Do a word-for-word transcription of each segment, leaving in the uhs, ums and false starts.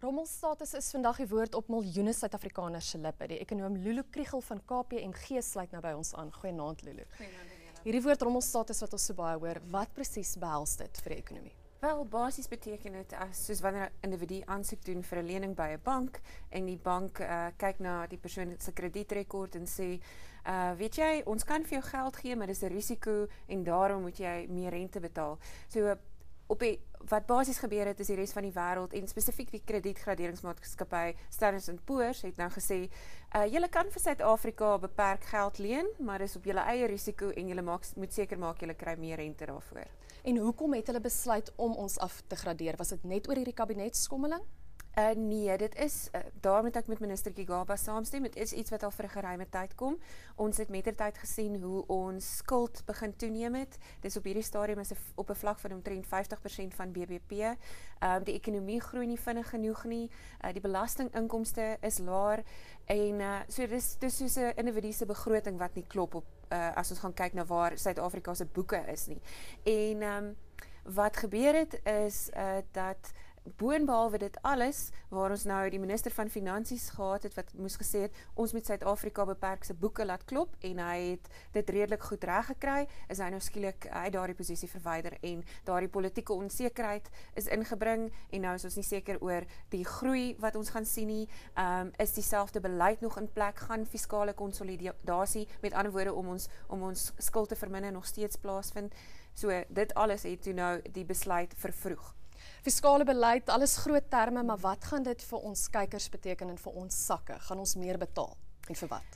Rommelstatus is vandag die woord op miljoene Suid-Afrikaners se lippe. Die ekonoom Lulu Kriel van K P M G sluit nou by ons aan. Goeienaand Lulu. Goeienaand Daniela. Hierdie woord rommelstatus wat ons so baie hoor, wat presies behels dit vir die ekonomie? Wel, basies beteken dit as soos wanneer 'n individu aansoek doen vir 'n lening by 'n bank en die bank uh, kyk na die persoon se kredietrekord en sê, uh, weet jy, ons kan vir jou geld gee, maar dis 'n risiko en daarom moet jy meer rente betaal. So uh, op die, wat basies gebeur het is die res van die wêreld en spesifiek die kredietgraderingsmaatskappy Standard and Poor's het nou gesê, uh, julle kan vir Suid-Afrika beperk geld leen, maar dis op julle eie risiko en julle maak, moet seker maak julle kry meer rente daarvoor. En hoekom het hulle besluit om ons af te gradeer? Was dit net oor hierdie kabinetskommeling? Uh, nee, dit is, uh, daar moet ek met minister Gigaba saamstem, het is iets wat al vir 'n geruime tyd kom. Ons het mettertyd gesien hoe ons skuld begin toeneem het. Dis op hierdie stadium is op 'n vlak van omtrent vyftig persent van B B P. Uh, die ekonomie groei nie vinnig genoeg nie, uh, die belastinginkomste is laer, en uh, so dis, dis soos 'n individu se begroting wat nie klop op, uh, as ons gaan kyk na waar Suid-Afrika se boeke is nie. En um, wat gebeur het is uh, dat boonbehalwe dit alles, waar ons nou die minister van Finansies gehad het, wat moes gesê het, ons moet Suid-Afrika beperk se boeke laat klop, en hy het dit redelik goed reg gekry, is hy nou skielik uit daardie posisie verwyder, en daardie politieke onsekerheid is ingebring, en nou is ons nie seker oor die groei wat ons gaan sien nie, um, is dieselfde beleid nog in plek, gaan fiskale konsolidasie, met ander woorde, om ons, om ons skuld te verminder, nog steeds plaasvind. So, dit alles het toe nou die besluit vervroeg. Fiskale beleid, alles groot terme, maar wat gaan dit vir ons kykers beteken en vir ons sakke? Gaan ons meer betaal? En vir wat?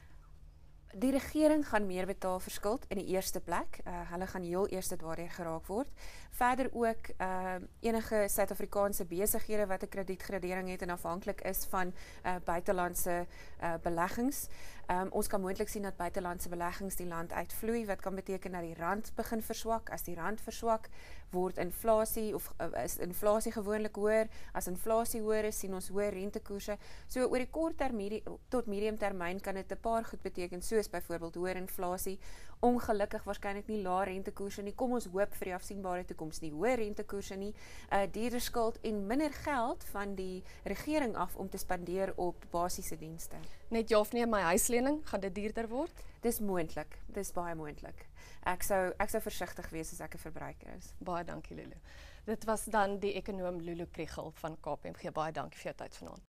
Die regering gaan meer betaal vir skuld in die eerste plek. Uh, hulle gaan heel eerste daardeur geraak word. Verder ook uh, enige Suid-Afrikaanse besighede wat 'n kredietgradering het en afhanklik is van uh, buitelandse uh, beleggings. Um, ons kan moontlik sien dat buitelandse beleggings die land uitvloei, wat kan beteken dat die rand begin verswak. As die rand verswak, word inflasie of uh, is inflasie gewoonlik hoër. As inflasie hoër is, sien ons hoër rentekoerse. So oor die kort termyn tot medium termyn kan dit 'n paar goed beteken, soos byvoorbeeld hoër inflasie, ongelukkig waarskynlik nie lae rentekoerse nie. Kom ons hoop vir die afsienbare toekoms nie hoër rentekoerse nie, uh, duurder skuld en minder geld van die regering af om te spandeer op basiese dienste. Net ja of nee, my huislening, gaan dit duurder word? Dis moontlik, dis baie moontlik. Ek sou ek sou versigtig wees as ek 'n verbruiker is. Baie dankie Lulu. Dit was dan die ekonoom Lulu Kriel van K P M G. Baie dankie vir jou tyd vanaand.